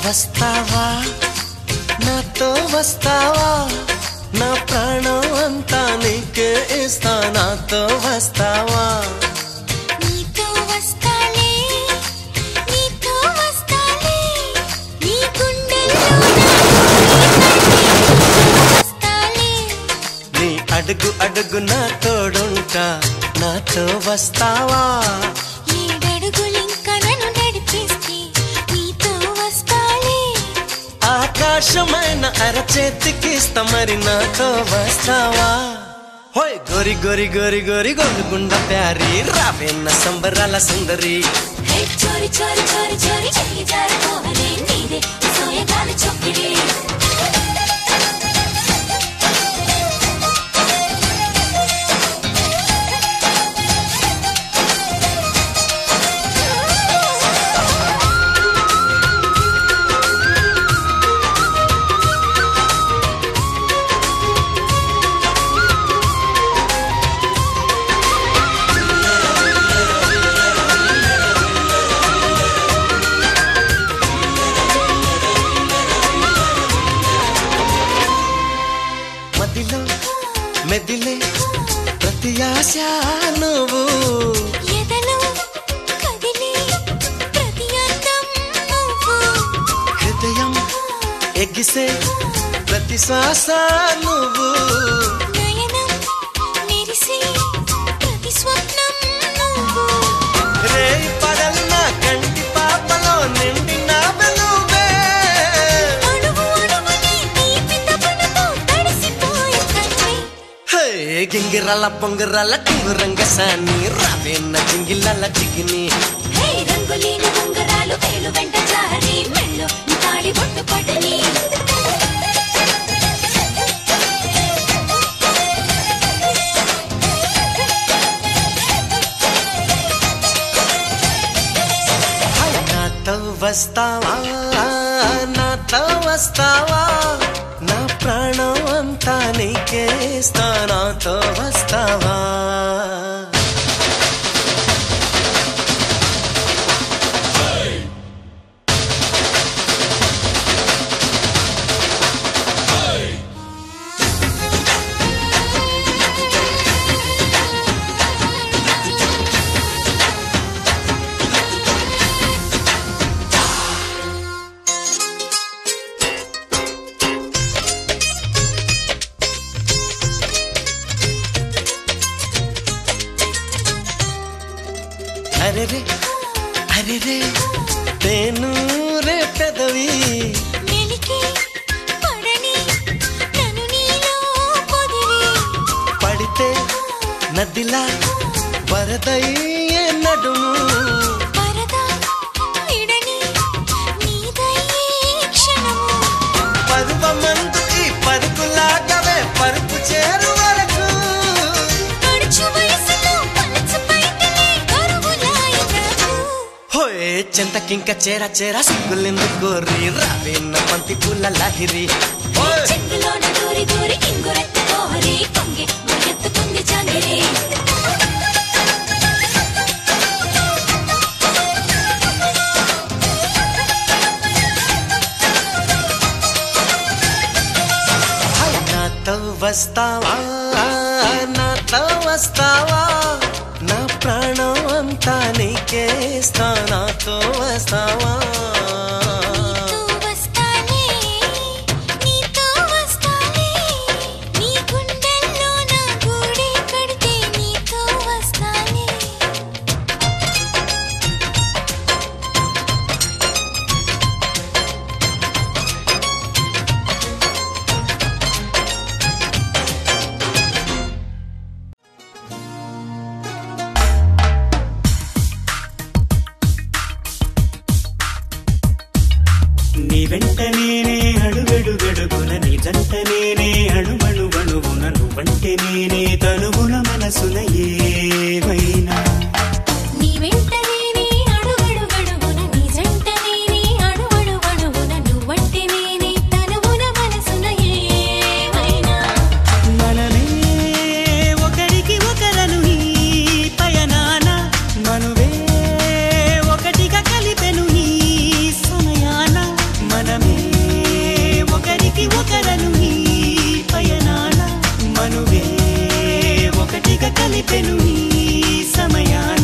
వస్తావా నాతో వస్తావా నా ప్రాణం అంతా నీకే ఇస్తా నాతో వస్తావా నీతో వస్తాలే నీతో వస్తాలే నీ గుండెల్లో వస్తాలే నీ అడుగు అడుగు నా తోడుంటా నాతో వస్తావా ఏడడుగులింక నన్ను నడిపిస్తే నీతో వస్తాలే ఆకాశమైన అరచేతికిస్తా మరి నాతో వస్తావా హోయ్ గోరి గోరి గోరి గోరి గోలుగుండ ప్యారి రావేన్న సంబరాల సుందరి హే చోరి చోరి చోరి చోరి చెయ్యి జారిపోవలే నీదే సోయగాల చొక్కిడి మెదిలే ప్రతి ఆశ నువ్వు ఎదలో కదిలే ప్రతి అందం నువ్వు హృదయం ఎగిసే ప్రతి శ్వాస నువ్వు నయనం మెరిసే ప్రతి స్వప్నం నువ్వు రే పగలన కంటి పాపలో నిండిన వెలుగే అడుగు అడుగుని తీపి తపనతో తడిసిపోయే కన్నే హే గింగిరాల పొంగరాల టింగురంగ సాని రావేన్న జింగిలాల చిగిని హే రంగులేని ఉంగరాలు వేలు వెంట జారి మెళ్ళో నీ తాళి బొట్టు పడని నాతో వస్తావా నాతో వస్తావా నా ప్రాణం అంతా నీకే ఇస్తా నాతో వస్తావా అరెరే అరెరే తేను రే పెదవి మెలికి పడని నన్ను నీలో పొదివి పడితే నదిలా వరదయ్యే నడుము పరదా విడని నీదయ్యే క్షణము పరువమందు ఈ పరుగులాగవే పరుపు చేరు వరకు పడుచు వయసులో పలచు పైటలే కరువులాయనకు హోయ్ చెంతకింక చేర చేర సిగ్గులెందు కోరి రావేన్న పంతి పూల లాహిరి చెంగులోన దూరి దూరి ఇంగురెత్త కోహరి పొంగి మురియెత్తుకుంది జాంగిరి నాతో వస్తావా నాతో వస్తావా నా ప్రాణం అంతా నీకే ఇస్తా నాతో వస్తావా నీతో వస్తాలే నీతో వస్తాలే నీ గుండెల్లో నా గూడే కడితే నీతో వస్తాలే నీ వెంట నేనే అడుగడుగడుగున నీ జంట నేనే అణువణువణువున నువ్వంటే నేనే తనుగుణ మనసున ఏమైనా నీ వెంట నేనే అడుగడుగడుగున నీ జంట నేనే అడువడువడువున నువ్వంటే నేనే తనువున మనసున ఏమైనా మనమే ఒకరికి ఒకరను ఈ పయనాన మనువే ఒకటిగా కలిపెను ఈ సమయాన మన ఒకటిగా కలిపెను ఈ సమయాన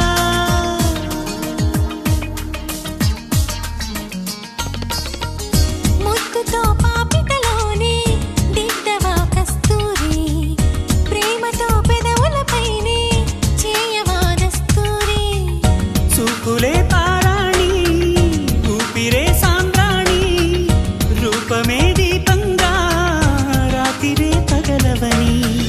ముద్దుతో పాపిటలోనే దిద్దవా కస్తూరి ప్రేమతో పెదవులపైనే చేయవా దస్తూరి చూపులే పారాణి ఊపిరే సాంద్రాణి రూపమే దీపంగా రాతిరే పగలవని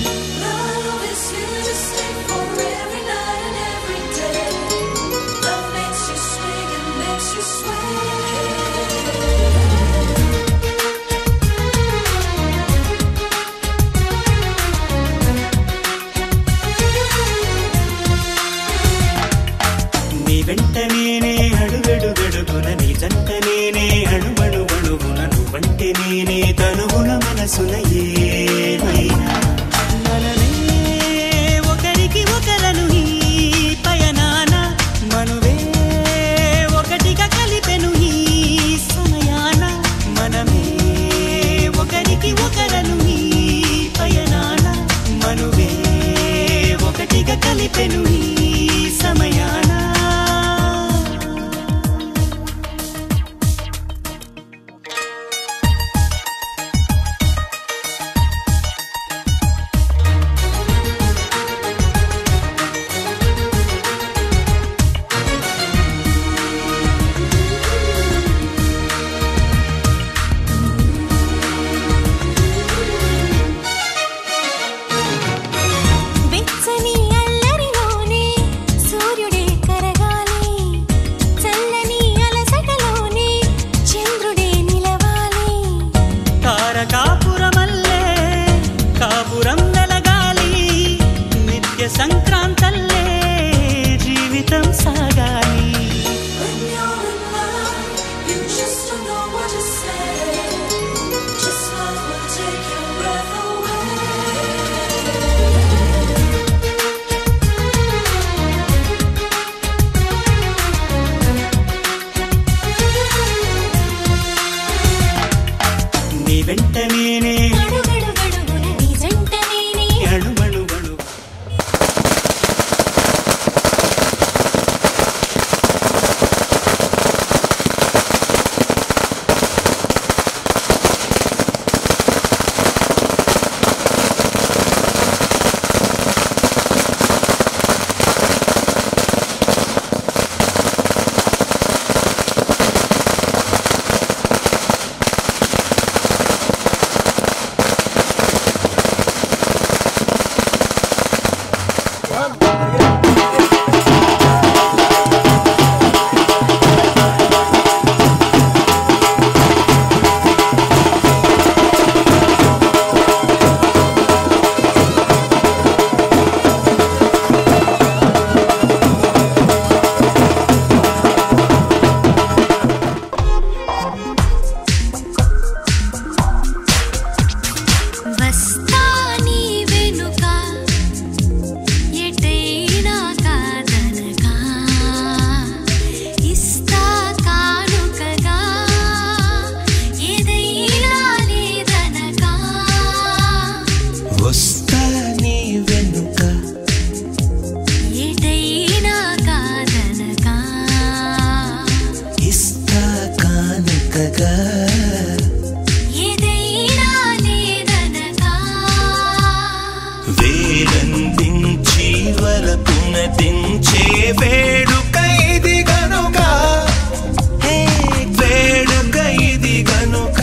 నీ వెంట నేనే అడుగడుగడుగున నీ జంట నేనే అణువణువణువున నువ్వంటే నేనే తనువున మనసున ఏమైనా మనమే ఒకరికి ఒకరను ఈ పయనాన మనువే ఒకటిగా కలిపెను ఈ సమయాన మనమే ఒకరికి ఒకరను ఈ పయనాన మనువే ఒకటిగా కలిపెను ఈ సమయాన వెచ్చని అల్లరిలోనే సూర్యుడే కరగాలి చల్లని అలసటలోనే చంద్రుడే నిలవాలి తారకాపురమల్లే కాపురం వెలగాలి నిత్య సంక్రాంతల్లే జీవితం సాగాలి నీ వెంట నేనే అడుగడుగడుగున నీ జంట నేనే అణువణువణు వస్తా నీ వెనుక ఎటైనా కాదనగా ఇస్తా కానుకగా ఏదైనా లేదనగా వస్తా నీ వెనుక ఎటైనా కాదనగా ఇస్తా కానుకగా ఏదైనా లేదనగా వేలందించి వలపున దించే వేడుక ఇది గనుక వేడుక ఇది గనుక